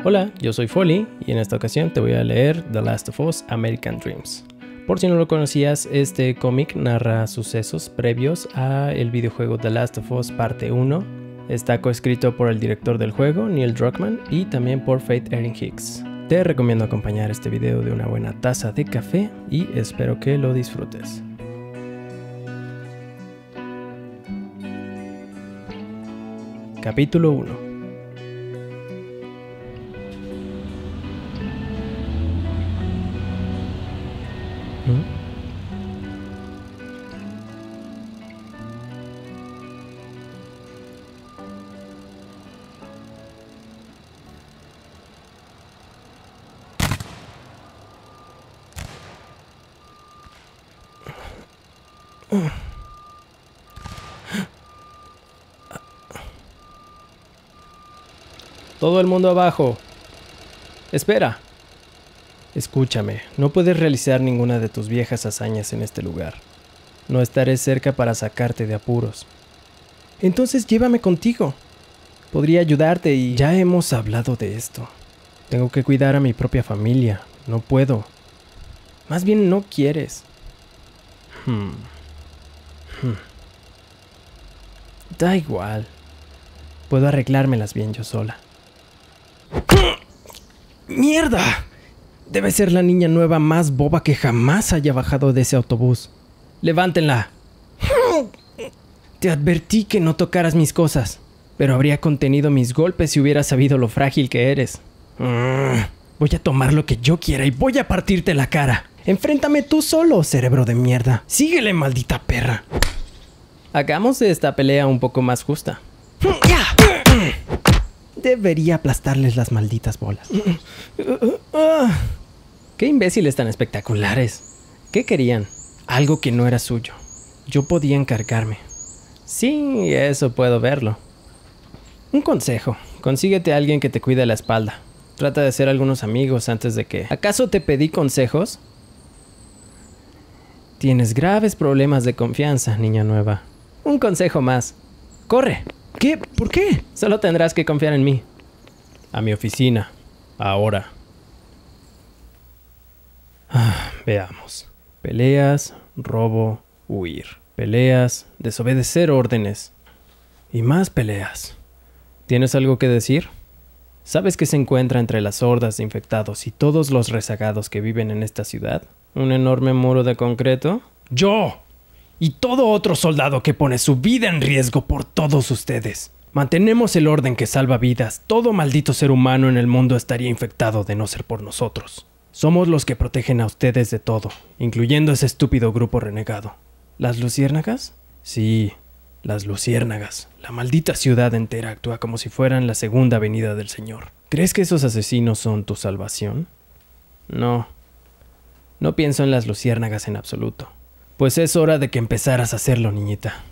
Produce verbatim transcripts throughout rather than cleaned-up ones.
Hola, yo soy Foley y en esta ocasión te voy a leer The Last of Us American Dreams. Por si no lo conocías, este cómic narra sucesos previos a el videojuego The Last of Us Parte uno. Está coescrito por el director del juego, Neil Druckmann, y también por Faith Erin Hicks. Te recomiendo acompañar este video de una buena taza de café y espero que lo disfrutes. Capítulo uno. ¿Mm? Todo el mundo abajo. Espera. Escúchame, no puedes realizar ninguna de tus viejas hazañas en este lugar. No estaré cerca para sacarte de apuros. Entonces llévame contigo. Podría ayudarte y... Ya hemos hablado de esto. Tengo que cuidar a mi propia familia. No puedo. Más bien no quieres. Hmm. Hmm. Da igual. Puedo arreglármelas bien yo sola. ¡Mierda! Debe ser la niña nueva más boba que jamás haya bajado de ese autobús. ¡Levántenla! Te advertí que no tocaras mis cosas, pero habría contenido mis golpes si hubiera sabido lo frágil que eres. Voy a tomar lo que yo quiera y voy a partirte la cara. Enfréntame tú solo, cerebro de mierda. Síguele, maldita perra. Hagamos de esta pelea un poco más justa. Debería aplastarles las malditas bolas. ¡Qué imbéciles tan espectaculares! ¿Qué querían? Algo que no era suyo. Yo podía encargarme. Sí, eso puedo verlo. Un consejo. Consíguete a alguien que te cuide la espalda. Trata de hacer algunos amigos antes de que... ¿Acaso te pedí consejos? Tienes graves problemas de confianza, niña nueva. Un consejo más. ¡Corre! ¿Qué? ¿Por qué? Solo tendrás que confiar en mí. A mi oficina. Ahora. Ah, veamos. Peleas, robo, huir. Peleas, desobedecer órdenes. Y más peleas. ¿Tienes algo que decir? ¿Sabes qué se encuentra entre las hordas de infectados y todos los rezagados que viven en esta ciudad? ¿Un enorme muro de concreto? ¡Yo! Y todo otro soldado que pone su vida en riesgo por todos ustedes. Mantenemos el orden que salva vidas. Todo maldito ser humano en el mundo estaría infectado de no ser por nosotros. Somos los que protegen a ustedes de todo, incluyendo ese estúpido grupo renegado. ¿Las luciérnagas? Sí, las luciérnagas. La maldita ciudad entera actúa como si fueran la segunda venida del Señor. ¿Crees que esos asesinos son tu salvación? No. No pienso en las luciérnagas en absoluto. Pues es hora de que empezaras a hacerlo, niñita.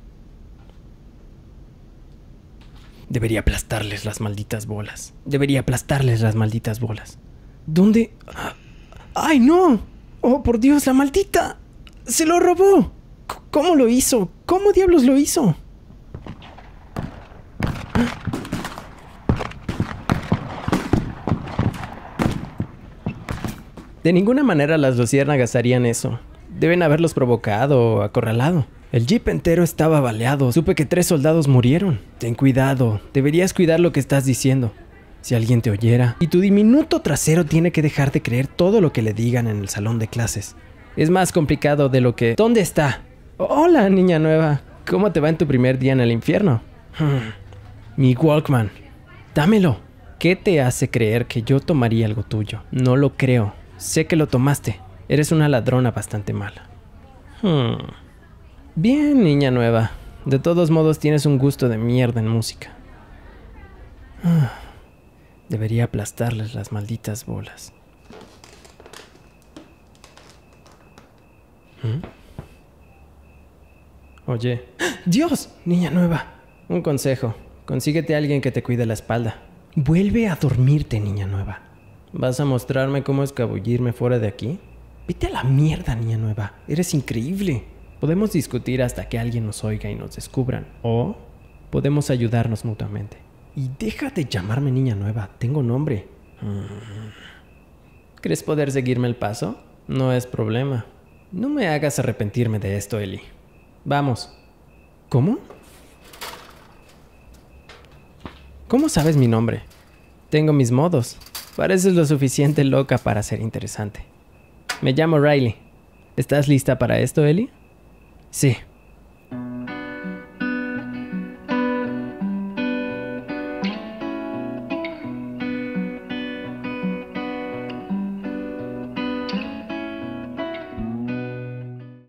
Debería aplastarles las malditas bolas. Debería aplastarles las malditas bolas. ¿Dónde? ¡Ay, no! ¡Oh, por Dios, la maldita! ¡Se lo robó! ¿Cómo lo hizo? ¿Cómo diablos lo hizo? De ninguna manera las luciérnagas harían eso. Deben haberlos provocado o acorralado. El jeep entero estaba baleado. Supe que tres soldados murieron. Ten cuidado. Deberías cuidar lo que estás diciendo. Si alguien te oyera. Y tu diminuto trasero tiene que dejar de creer todo lo que le digan en el salón de clases. Es más complicado de lo que... ¿Dónde está? Hola, niña nueva. ¿Cómo te va en tu primer día en el infierno? Hmm. Mi Walkman. Dámelo. ¿Qué te hace creer que yo tomaría algo tuyo? No lo creo. Sé que lo tomaste. Eres una ladrona bastante mala. Hmm. Bien, niña nueva. De todos modos tienes un gusto de mierda en música. Ah. Debería aplastarles las malditas bolas. ¿Mm? Oye. ¡Dios! Niña nueva. Un consejo. Consíguete a alguien que te cuide la espalda. Vuelve a dormirte, niña nueva. ¿Vas a mostrarme cómo escabullirme fuera de aquí? Vete a la mierda, niña nueva. Eres increíble. Podemos discutir hasta que alguien nos oiga y nos descubran. O podemos ayudarnos mutuamente. Y deja de llamarme niña nueva, tengo nombre. ¿Crees poder seguirme el paso? No es problema. No me hagas arrepentirme de esto, Ellie. Vamos. ¿Cómo? ¿Cómo sabes mi nombre? Tengo mis modos. Pareces lo suficiente loca para ser interesante. Me llamo Riley. ¿Estás lista para esto, Ellie? Sí.